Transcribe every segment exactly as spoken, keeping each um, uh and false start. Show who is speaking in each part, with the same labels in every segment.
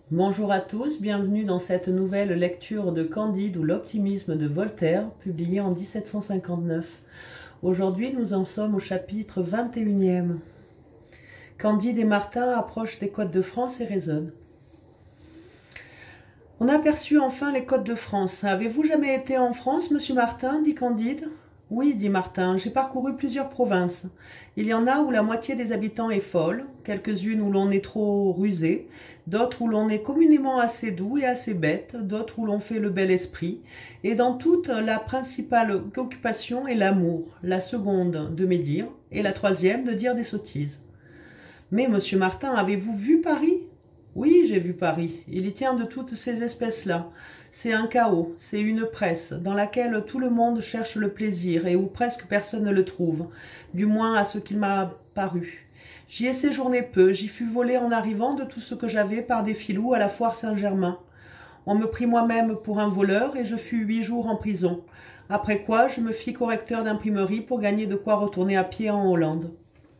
Speaker 1: Bonjour à tous, bienvenue dans cette nouvelle lecture de Candide ou l'optimisme de Voltaire, publiée en mille sept cent cinquante-neuf. Aujourd'hui, nous en sommes au chapitre vingt et unième. Candide et Martin approchent des côtes de France et raisonnent. On aperçut enfin les côtes de France. Avez-vous jamais été en France, monsieur Martin, dit Candide. Oui, dit Martin, j'ai parcouru plusieurs provinces. Il y en a où la moitié des habitants est folle, quelques-unes où l'on est trop rusé, d'autres où l'on est communément assez doux et assez bête, d'autres où l'on fait le bel esprit, et dans toutes, la principale occupation est l'amour, la seconde de médire, et la troisième de dire des sottises. Mais, monsieur Martin, avez-vous vu Paris? Oui, j'ai vu Paris. Il y tient de toutes ces espèces-là. C'est un chaos, c'est une presse, dans laquelle tout le monde cherche le plaisir et où presque personne ne le trouve, du moins à ce qu'il m'a paru. J'y ai séjourné peu, j'y fus volé en arrivant de tout ce que j'avais par des filous à la foire Saint-Germain. On me prit moi-même pour un voleur et je fus huit jours en prison, après quoi je me fis correcteur d'imprimerie pour gagner de quoi retourner à pied en Hollande.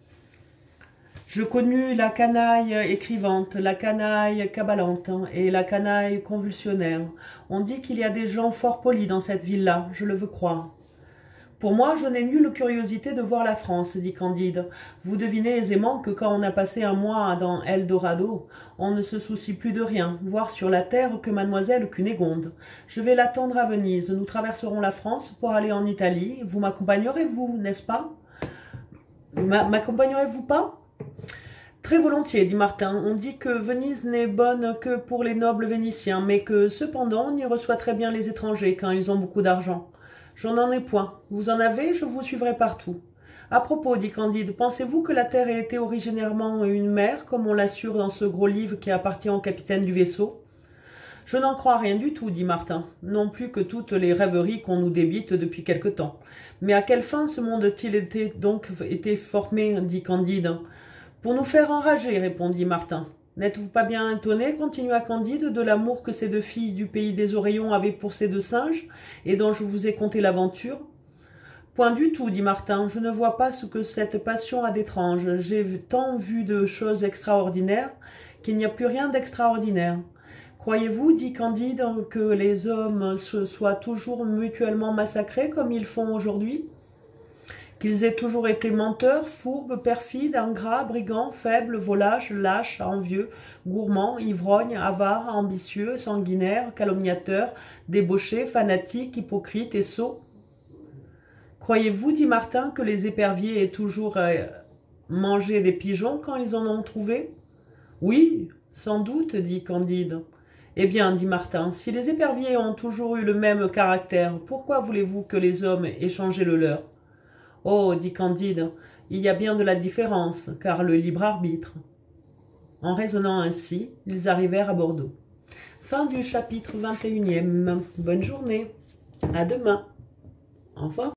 Speaker 1: Je connus la canaille écrivante, la canaille cabalante et la canaille convulsionnaire. On dit qu'il y a des gens fort polis dans cette ville-là, je le veux croire. Pour moi, je n'ai nulle curiosité de voir la France, dit Candide. Vous devinez aisément que quand on a passé un mois dans Eldorado, on ne se soucie plus de rien, voir sur la terre que mademoiselle Cunégonde. Je vais l'attendre à Venise, nous traverserons la France pour aller en Italie. Vous m'accompagnerez, vous, n'est-ce pas? M'accompagnerez-vous pas? Très volontiers, dit Martin. On dit que Venise n'est bonne que pour les nobles vénitiens, mais que, cependant, on y reçoit très bien les étrangers quand ils ont beaucoup d'argent. J'en en ai point. Vous en avez, je vous suivrai partout. À propos, dit Candide, pensez-vous que la terre ait été originairement une mer, comme on l'assure dans ce gros livre qui appartient au capitaine du vaisseau? Je n'en crois rien du tout, dit Martin, non plus que toutes les rêveries qu'on nous débite depuis quelque temps. Mais à quelle fin ce monde a-t-il donc été formé, dit Candide? Pour nous faire enrager, répondit Martin. N'êtes-vous pas bien étonné, continua Candide, de l'amour que ces deux filles du pays des Oreillons avaient pour ces deux singes, et dont je vous ai conté l'aventure? Point du tout, dit Martin, je ne vois pas ce que cette passion a d'étrange. J'ai tant vu de choses extraordinaires qu'il n'y a plus rien d'extraordinaire. Croyez-vous, dit Candide, que les hommes se soient toujours mutuellement massacrés comme ils font aujourd'hui? Qu'ils aient toujours été menteurs, fourbes, perfides, ingrats, brigands, faibles, volages, lâches, envieux, gourmands, ivrognes, avares, ambitieux, sanguinaires, calomniateurs, débauchés, fanatiques, hypocrites et sots? Croyez-vous, dit Martin, que les éperviers aient toujours euh, mangé des pigeons quand ils en ont trouvé? Oui, sans doute, dit Candide. Eh bien, dit Martin, si les éperviers ont toujours eu le même caractère, pourquoi voulez-vous que les hommes aient changé le leur? Oh, dit Candide, il y a bien de la différence, car le libre arbitre. En raisonnant ainsi, ils arrivèrent à Bordeaux. Fin du chapitre vingt et unième. Bonne journée. À demain. Au revoir.